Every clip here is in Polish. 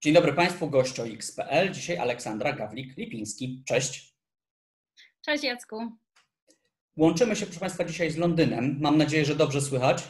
Dzień dobry Państwu, gość OX.pl. Dzisiaj Aleksandra Gawlik-Lipiński. Cześć. Cześć Jacku. Łączymy się, proszę Państwa, dzisiaj z Londynem. Mam nadzieję, że dobrze słychać.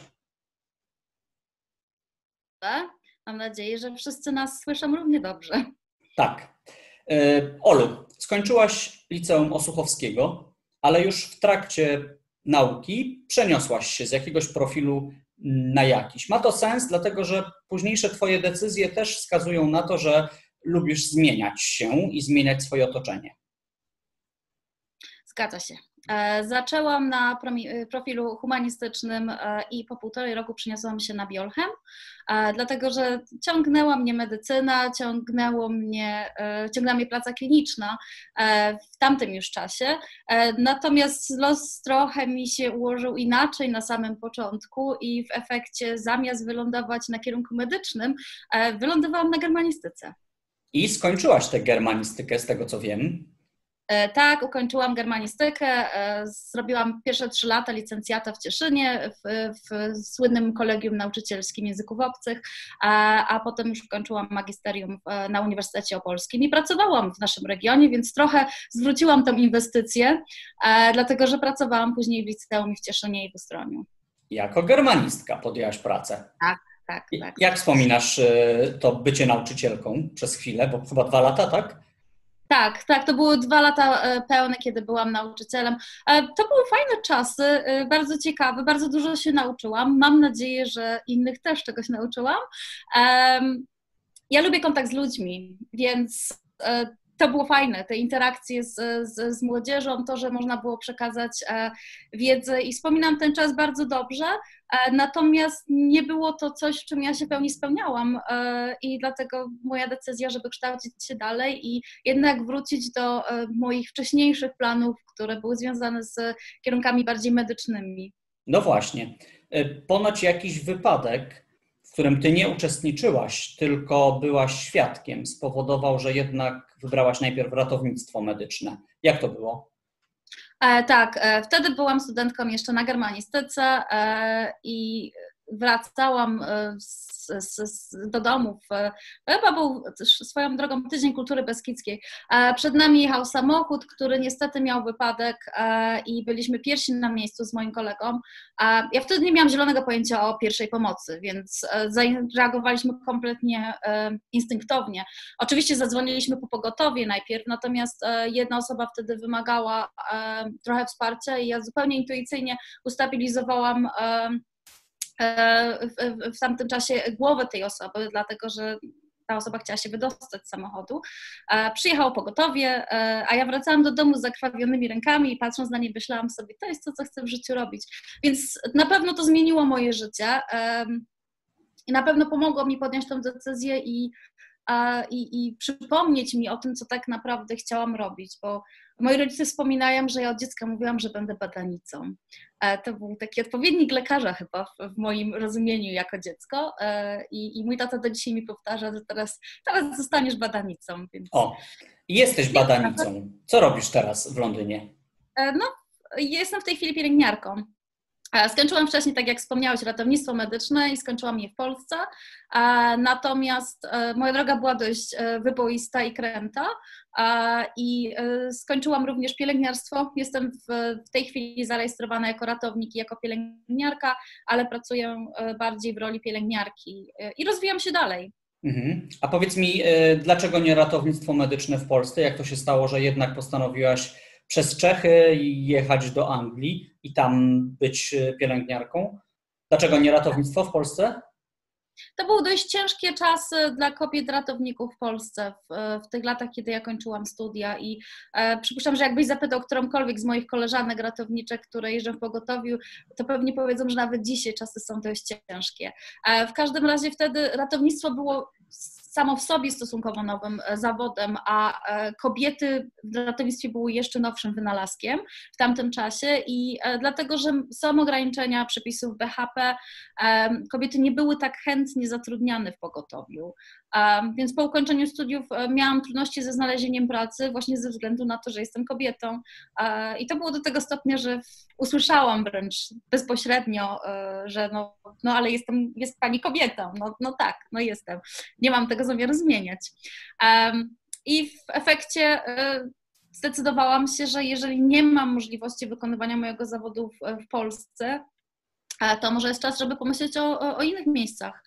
Mam nadzieję, że wszyscy nas słyszą równie dobrze. Tak. Olu, skończyłaś Liceum Osuchowskiego, ale już w trakcie nauki przeniosłaś się z jakiegoś profilu na jakiś. Ma to sens, dlatego że późniejsze Twoje decyzje też wskazują na to, że lubisz zmieniać się i zmieniać swoje otoczenie. Zgadza się. Zaczęłam na profilu humanistycznym i po 1,5 roku przeniosłam się na biolchem, dlatego że ciągnęła mnie medycyna, ciągnęła mnie praca kliniczna w tamtym już czasie, natomiast los trochę mi się ułożył inaczej na samym początku i w efekcie zamiast wylądować na kierunku medycznym, wylądowałam na germanistyce. I skończyłaś tę germanistykę, z tego co wiem. Tak, ukończyłam germanistykę, zrobiłam pierwsze 3 lata licencjata w Cieszynie, w słynnym Kolegium Nauczycielskim Języków Obcych, a potem już ukończyłam magisterium na Uniwersytecie Opolskim i pracowałam w naszym regionie, więc trochę zwróciłam tą inwestycję, dlatego że pracowałam później w liceum w Cieszynie i w Ustroniu. Jako germanistka podjęłaś pracę. Tak. Jak wspominasz to bycie nauczycielką przez chwilę, bo chyba 2 lata, tak? Tak, to były 2 lata pełne, kiedy byłam nauczycielem. To były fajne czasy, bardzo ciekawe, bardzo dużo się nauczyłam. Mam nadzieję, że innych też czegoś nauczyłam. Ja lubię kontakt z ludźmi, więc to było fajne, te interakcje z młodzieżą, to, że można było przekazać wiedzę i wspominam ten czas bardzo dobrze, natomiast nie było to coś, w czym ja się w pełni spełniałam i dlatego moja decyzja, żeby kształcić się dalej i jednak wrócić do moich wcześniejszych planów, które były związane z kierunkami bardziej medycznymi. No właśnie. Ponoć jakiś wypadek, w którym ty nie uczestniczyłaś, tylko byłaś świadkiem, spowodował, że jednak wybrałaś najpierw ratownictwo medyczne. Jak to było? Tak, wtedy byłam studentką jeszcze na germanistyce i wracałam do domu. Chyba był swoją drogą Tydzień Kultury Beskidzkiej. Przed nami jechał samochód, który niestety miał wypadek i byliśmy pierwsi na miejscu z moim kolegą. Ja wtedy nie miałam zielonego pojęcia o pierwszej pomocy, więc zareagowaliśmy kompletnie instynktownie. Oczywiście zadzwoniliśmy po pogotowie najpierw, natomiast jedna osoba wtedy wymagała trochę wsparcia i ja zupełnie intuicyjnie ustabilizowałam w tamtym czasie głowę tej osoby, dlatego że ta osoba chciała się wydostać z samochodu. Przyjechało pogotowie, a ja wracałam do domu z zakrwawionymi rękami i patrząc na nie myślałam sobie, to jest to, co chcę w życiu robić. Więc na pewno to zmieniło moje życie i na pewno pomogło mi podjąć tę decyzję i przypomnieć mi o tym, co tak naprawdę chciałam robić, bo moi rodzice wspominają, że ja od dziecka mówiłam, że będę badanicą. To był taki odpowiednik lekarza chyba w moim rozumieniu jako dziecko i mój tata do dzisiaj mi powtarza, że teraz zostaniesz badanicą. Więc... O, jesteś badanicą. Co robisz teraz w Londynie? No, jestem w tej chwili pielęgniarką. Skończyłam wcześniej, tak jak wspomniałeś, ratownictwo medyczne i skończyłam je w Polsce, natomiast moja droga była dość wyboista i kręta i skończyłam również pielęgniarstwo. Jestem w tej chwili zarejestrowana jako ratownik i jako pielęgniarka, ale pracuję bardziej w roli pielęgniarki i rozwijam się dalej. A powiedz mi, dlaczego nie ratownictwo medyczne w Polsce? Jak to się stało, że jednak postanowiłaś przez Czechy jechać do Anglii i tam być pielęgniarką? Dlaczego nie ratownictwo w Polsce? To były dość ciężkie czasy dla kobiet ratowników w Polsce w tych latach, kiedy ja kończyłam studia i przypuszczam, że jakbyś zapytał którąkolwiek z moich koleżanek ratowniczek, które jeżdżą w pogotowiu, to pewnie powiedzą, że nawet dzisiaj czasy są dość ciężkie. W każdym razie wtedy ratownictwo było samo w sobie stosunkowo nowym zawodem, a kobiety w ratownictwie były jeszcze nowszym wynalazkiem w tamtym czasie i dlatego, że są ograniczenia przepisów BHP, kobiety nie były tak chętnie zatrudniane w pogotowiu. Więc po ukończeniu studiów miałam trudności ze znalezieniem pracy właśnie ze względu na to, że jestem kobietą. I to było do tego stopnia, że usłyszałam wręcz bezpośrednio, że no ale jest pani kobietą. No tak, no jestem. Nie mam tego zamiaru zmieniać. I w efekcie zdecydowałam się, że jeżeli nie mam możliwości wykonywania mojego zawodu w Polsce, to może jest czas, żeby pomyśleć o innych miejscach.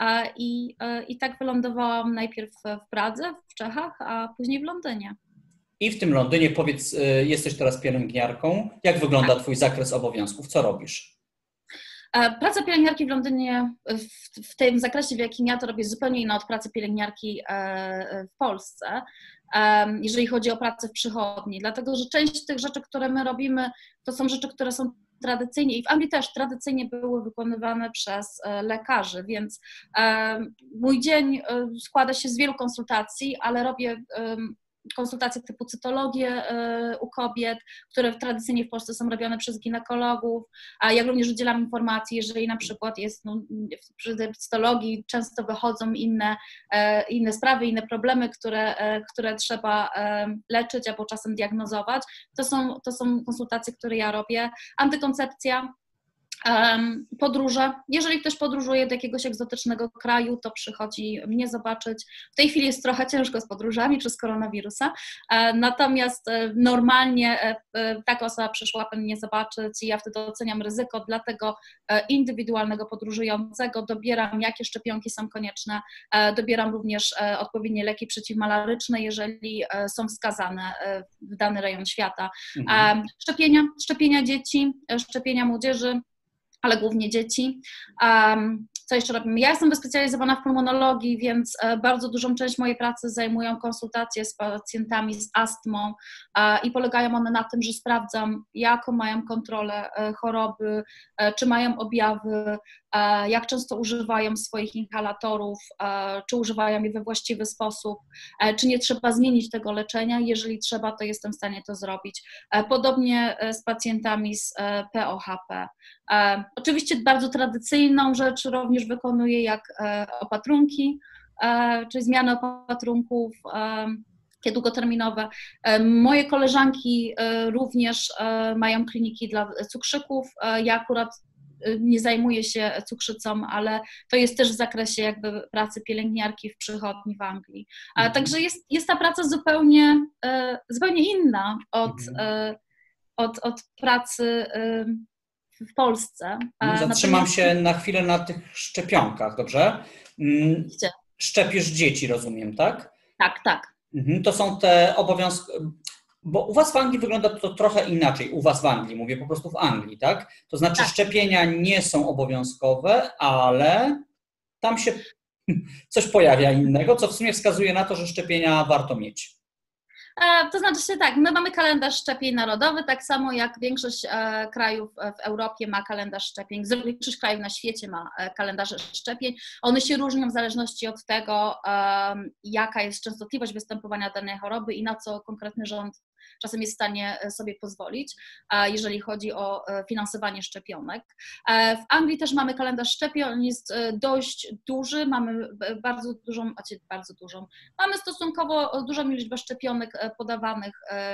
I tak wylądowałam najpierw w Pradze, w Czechach, a później w Londynie. I w tym Londynie, powiedz, jesteś teraz pielęgniarką. Jak wygląda Tak. twój zakres obowiązków? Co robisz? Praca pielęgniarki w Londynie w tym zakresie, w jakim ja to robię, jest zupełnie inna od pracy pielęgniarki w Polsce, jeżeli chodzi o pracę w przychodni, dlatego że część tych rzeczy, które my robimy, to są rzeczy, które są tradycyjnie i w Anglii też tradycyjnie były wykonywane przez lekarzy, więc mój dzień składa się z wielu konsultacji, ale robię konsultacje typu cytologię u kobiet, które tradycyjnie w Polsce są robione przez ginekologów, a jak również udzielam informacji, jeżeli na przykład jest przy cytologii często wychodzą inne sprawy, inne problemy, które trzeba leczyć albo czasem diagnozować. To są konsultacje, które ja robię. Antykoncepcja, podróże. Jeżeli ktoś podróżuje do jakiegoś egzotycznego kraju, to przychodzi mnie zobaczyć. W tej chwili jest trochę ciężko z podróżami przez koronawirusa, natomiast normalnie taka osoba przyszłaby mnie zobaczyć i ja wtedy oceniam ryzyko dla tego indywidualnego podróżującego, dobieram jakie szczepionki są konieczne, dobieram również odpowiednie leki przeciwmalaryczne, jeżeli są wskazane w dany rejon świata. Szczepienia dzieci, szczepienia młodzieży, ale głównie dzieci. Co jeszcze robimy? Ja jestem wyspecjalizowana w pulmonologii, więc bardzo dużą część mojej pracy zajmują konsultacje z pacjentami z astmą i polegają one na tym, że sprawdzam, jaką mają kontrolę choroby, czy mają objawy, jak często używają swoich inhalatorów, czy używają je we właściwy sposób, czy nie trzeba zmienić tego leczenia. Jeżeli trzeba, to jestem w stanie to zrobić. Podobnie z pacjentami z POHP. Oczywiście bardzo tradycyjną rzecz również wykonuję, jak opatrunki, czyli zmiany opatrunków długoterminowe. Moje koleżanki również mają kliniki dla cukrzyków. Ja akurat nie zajmuję się cukrzycą, ale to jest też w zakresie jakby pracy pielęgniarki w przychodni w Anglii. Także jest ta praca zupełnie inna od pracy w Polsce. Zatrzymam się na chwilę na tych szczepionkach, dobrze? Szczepisz dzieci, rozumiem, tak? Tak. To są te obowiązki, bo u was w Anglii wygląda to trochę inaczej. U was w Anglii, mówię po prostu w Anglii, tak? To znaczy tak. Szczepienia nie są obowiązkowe, ale tam się coś pojawia innego, co w sumie wskazuje na to, że szczepienia warto mieć. To znaczy się tak, my mamy kalendarz szczepień narodowy, tak samo jak większość krajów w Europie ma kalendarz szczepień, większość krajów na świecie ma kalendarze szczepień. One się różnią w zależności od tego, jaka jest częstotliwość występowania danej choroby i na co konkretny rząd czasem jest w stanie sobie pozwolić, jeżeli chodzi o finansowanie szczepionek. W Anglii też mamy kalendarz szczepień, on jest dość duży, mamy bardzo dużą, mamy stosunkowo dużą liczbę szczepionek podawanych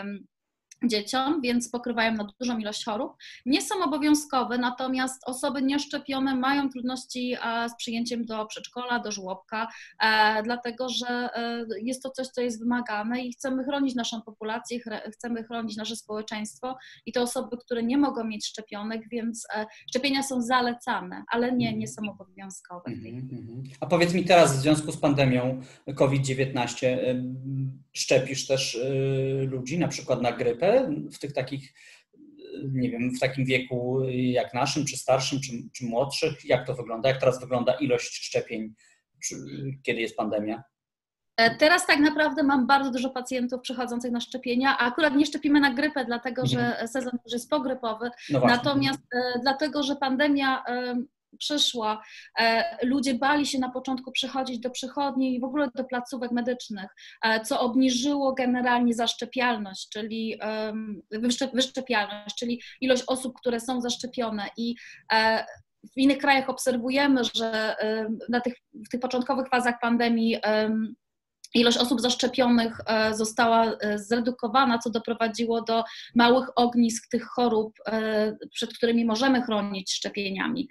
dzieciom, więc pokrywają na dużą ilość chorób. Nie są obowiązkowe, natomiast osoby nieszczepione mają trudności z przyjęciem do przedszkola, do żłobka, dlatego że jest to coś, co jest wymagane i chcemy chronić naszą populację, chcemy chronić nasze społeczeństwo i te osoby, które nie mogą mieć szczepionek, więc szczepienia są zalecane, ale nie są obowiązkowe. A powiedz mi teraz w związku z pandemią COVID-19 szczepisz też ludzi na przykład na grypę w tych takich, nie wiem, w takim wieku jak naszym, czy starszym, czy młodszych? Jak to wygląda? Jak teraz wygląda ilość szczepień, kiedy jest pandemia? Teraz tak naprawdę mam bardzo dużo pacjentów przychodzących na szczepienia, a akurat nie szczepimy na grypę, dlatego że sezon już jest pogrypowy, natomiast dlatego, że pandemia przyszła, ludzie bali się na początku przychodzić do przychodni i w ogóle do placówek medycznych, co obniżyło generalnie zaszczepialność, czyli wyszczepialność, czyli ilość osób, które są zaszczepione i w innych krajach obserwujemy, że w tych początkowych fazach pandemii ilość osób zaszczepionych została zredukowana, co doprowadziło do małych ognisk tych chorób, przed którymi możemy chronić szczepieniami.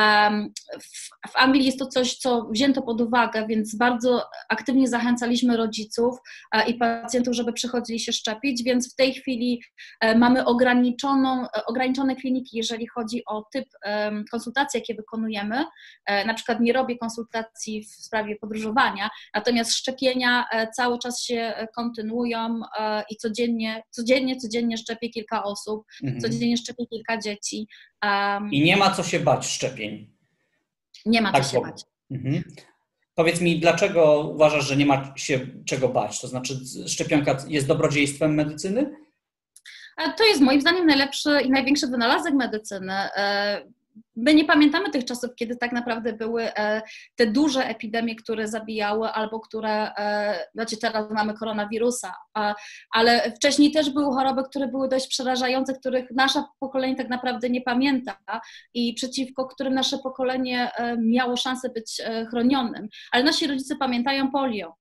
W Anglii jest to coś, co wzięto pod uwagę, więc bardzo aktywnie zachęcaliśmy rodziców i pacjentów, żeby przychodzili się szczepić, więc w tej chwili mamy ograniczone kliniki, jeżeli chodzi o typ konsultacji, jakie wykonujemy. Na przykład nie robię konsultacji w sprawie podróżowania, natomiast szczepienia cały czas się kontynuują i codziennie szczepię kilka osób, codziennie szczepię kilka dzieci. I nie ma co się bać szczepień. Nie ma co się bać. Powiedz mi, dlaczego uważasz, że nie ma się czego bać? To znaczy, szczepionka jest dobrodziejstwem medycyny? To jest moim zdaniem najlepszy i największy wynalazek medycyny. My nie pamiętamy tych czasów, kiedy tak naprawdę były te duże epidemie, które zabijały, albo które, znaczy teraz mamy koronawirusa, ale wcześniej też były choroby, które były dość przerażające, których nasze pokolenie tak naprawdę nie pamięta i przeciwko którym nasze pokolenie miało szansę być chronionym. Ale nasi rodzice pamiętają polio.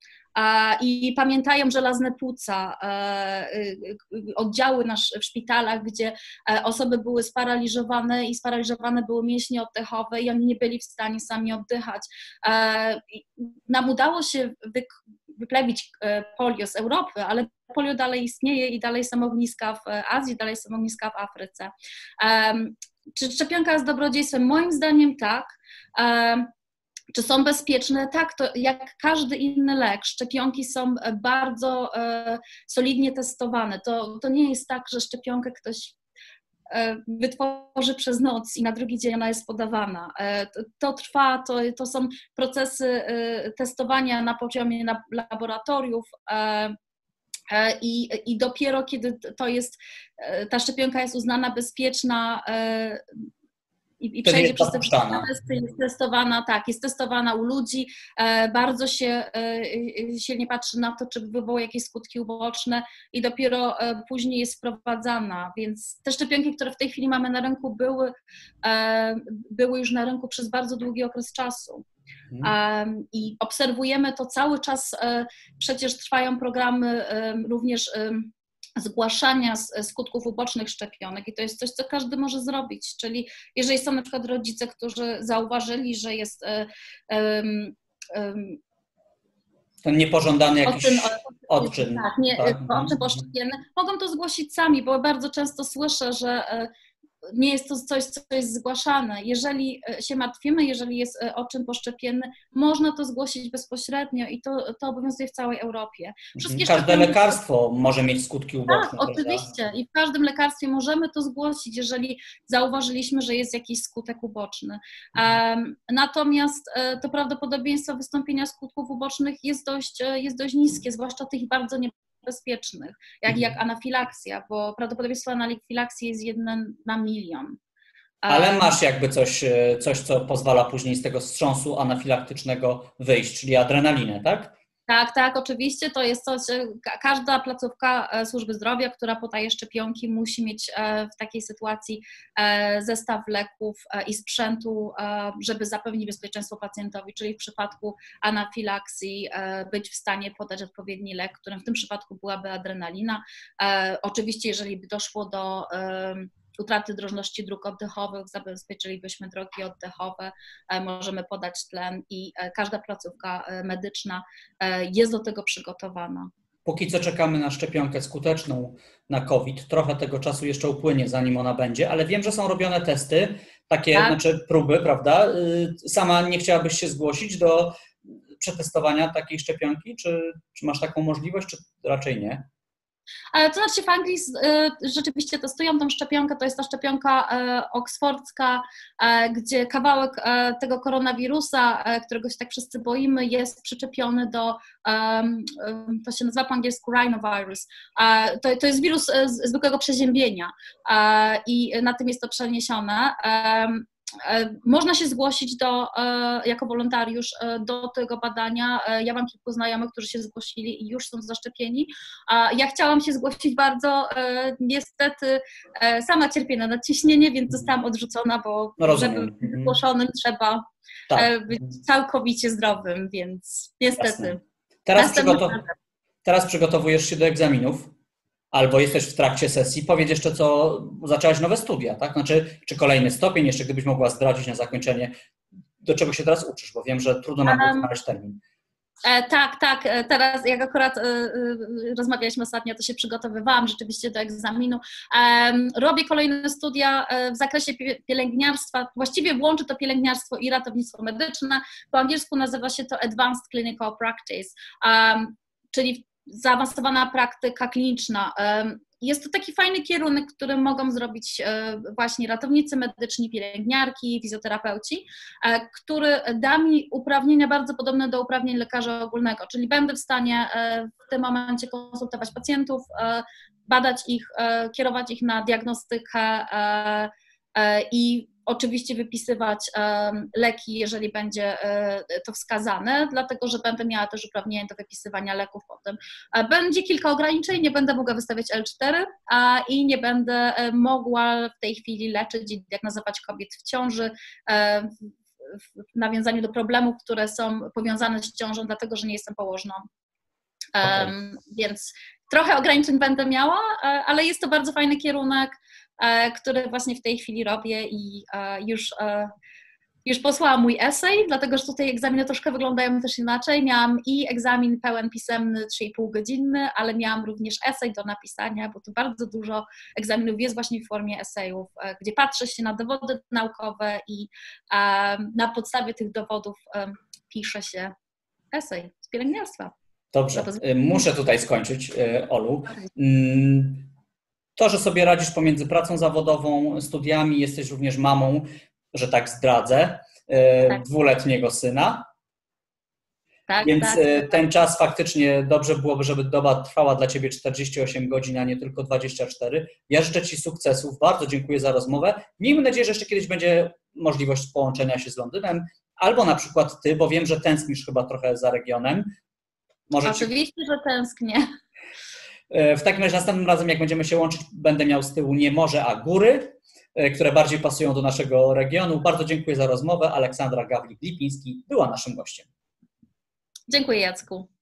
I pamiętają żelazne płuca, oddziały w szpitalach, gdzie osoby były sparaliżowane i sparaliżowane były mięśnie oddechowe i oni nie byli w stanie sami oddychać. Nam udało się wyplewić polio z Europy, ale polio dalej istnieje i dalej są ogniska w Azji, dalej są ogniska w Afryce. Czy szczepionka jest dobrodziejstwem? Moim zdaniem tak. Czy są bezpieczne? Tak, to jak każdy inny lek, szczepionki są bardzo solidnie testowane. To nie jest tak, że szczepionkę ktoś wytworzy przez noc i na drugi dzień ona jest podawana. To trwa, to są procesy testowania na poziomie laboratoriów i dopiero kiedy ta szczepionka jest uznana bezpieczna, i przejdzie przez te testy, jest testowana, tak, jest testowana u ludzi, bardzo się silnie patrzy na to, czy wywoła jakieś skutki uboczne i dopiero później jest wprowadzana, więc te szczepionki, które w tej chwili mamy na rynku, były już na rynku przez bardzo długi okres czasu. I obserwujemy to cały czas, przecież trwają programy również zgłaszania skutków ubocznych szczepionek i to jest coś, co każdy może zrobić, czyli jeżeli są na przykład rodzice, którzy zauważyli, że jest ten niepożądany jakiś odczyn. Tak, odczyn poszczepienny, mogą to zgłosić sami, bo bardzo często słyszę, że nie jest to coś, co jest zgłaszane. Jeżeli się martwimy, jeżeli jest odczyn poszczepienny, można to zgłosić bezpośrednio i to obowiązuje w całej Europie. Każde lekarstwo może mieć skutki uboczne. Tak, oczywiście. I w każdym lekarstwie możemy to zgłosić, jeżeli zauważyliśmy, że jest jakiś skutek uboczny. Natomiast to prawdopodobieństwo wystąpienia skutków ubocznych jest dość niskie, zwłaszcza tych bardzo niebezpiecznych, jak anafilaksja, bo prawdopodobieństwo anafilaksji jest 1 na 1 000 000. Ale masz jakby coś, co pozwala później z tego wstrząsu anafilaktycznego wyjść, czyli adrenalinę, tak? Tak, oczywiście. To jest coś, każda placówka służby zdrowia, która podaje szczepionki, musi mieć w takiej sytuacji zestaw leków i sprzętu, żeby zapewnić bezpieczeństwo pacjentowi, czyli w przypadku anafilaksji być w stanie podać odpowiedni lek, którym w tym przypadku byłaby adrenalina. Oczywiście, jeżeli by doszło do utraty drożności dróg oddechowych, zabezpieczylibyśmy drogi oddechowe, możemy podać tlen i każda placówka medyczna jest do tego przygotowana. Póki co czekamy na szczepionkę skuteczną na COVID. Trochę tego czasu jeszcze upłynie, zanim ona będzie, ale wiem, że są robione testy, takie, znaczy próby, prawda? Sama nie chciałabyś się zgłosić do przetestowania takiej szczepionki? Czy masz taką możliwość, czy raczej nie? To znaczy w Anglii rzeczywiście testują tą szczepionkę, to jest ta szczepionka oksfordzka, gdzie kawałek tego koronawirusa, którego się tak wszyscy boimy, jest przyczepiony do, to się nazywa po angielsku rhinovirus. To jest wirus zwykłego przeziębienia i na tym jest to przeniesione. Można się zgłosić jako wolontariusz do tego badania. Ja mam kilku znajomych, którzy się zgłosili i już są zaszczepieni. Ja chciałam się zgłosić bardzo, niestety sama cierpię na nadciśnienie, więc zostałam odrzucona, bo żeby być zgłoszonym trzeba być całkowicie zdrowym, więc niestety. Teraz przygotowujesz się do egzaminów. Albo jesteś w trakcie sesji, powiedz jeszcze, co zaczęłaś nowe studia, tak? Znaczy, czy kolejny stopień, jeszcze gdybyś mogła zdradzić na zakończenie, do czego się teraz uczysz, bo wiem, że trudno nam było znaleźć termin. Tak. Teraz jak akurat rozmawialiśmy ostatnio, to się przygotowywałam rzeczywiście do egzaminu. Robię kolejne studia w zakresie pielęgniarstwa. Właściwie łączy to pielęgniarstwo i ratownictwo medyczne. Po angielsku nazywa się to Advanced Clinical Practice, czyli zaawansowana praktyka kliniczna. Jest to taki fajny kierunek, który mogą zrobić właśnie ratownicy medyczni, pielęgniarki, fizjoterapeuci, który da mi uprawnienia bardzo podobne do uprawnień lekarza ogólnego, czyli będę w stanie w tym momencie konsultować pacjentów, badać ich, kierować ich na diagnostykę i oczywiście wypisywać leki, jeżeli będzie to wskazane, dlatego że będę miała też uprawnienie do wypisywania leków potem. Będzie kilka ograniczeń, nie będę mogła wystawiać L4 i nie będę mogła w tej chwili leczyć i diagnozować kobiet w ciąży w nawiązaniu do problemów, które są powiązane z ciążą, dlatego że nie jestem położną. Więc trochę ograniczeń będę miała, ale jest to bardzo fajny kierunek, który właśnie w tej chwili robię i już posłałam mój esej, dlatego że tutaj egzaminy troszkę wyglądają też inaczej. Miałam i egzamin pełen pisemny, 3,5 godzinny, ale miałam również esej do napisania, bo tu bardzo dużo egzaminów jest właśnie w formie esejów, gdzie patrzę się na dowody naukowe i na podstawie tych dowodów pisze się esej z pielęgniarstwa. Dobrze, muszę tutaj skończyć, Olu. To, że sobie radzisz pomiędzy pracą zawodową, studiami, jesteś również mamą, że tak zdradzę, dwuletniego syna. Więc ten czas faktycznie dobrze byłoby, żeby doba trwała dla Ciebie 48 godzin, a nie tylko 24. Ja życzę Ci sukcesów, bardzo dziękuję za rozmowę. Miejmy nadzieję, że jeszcze kiedyś będzie możliwość połączenia się z Londynem, albo na przykład Ty, bo wiem, że tęsknisz chyba trochę za regionem. Oczywiście, że tęsknię. W takim razie następnym razem, jak będziemy się łączyć, będę miał z tyłu nie morze, a góry, które bardziej pasują do naszego regionu. Bardzo dziękuję za rozmowę. Aleksandra Gawlik-Lipiński była naszym gościem. Dziękuję, Jacku.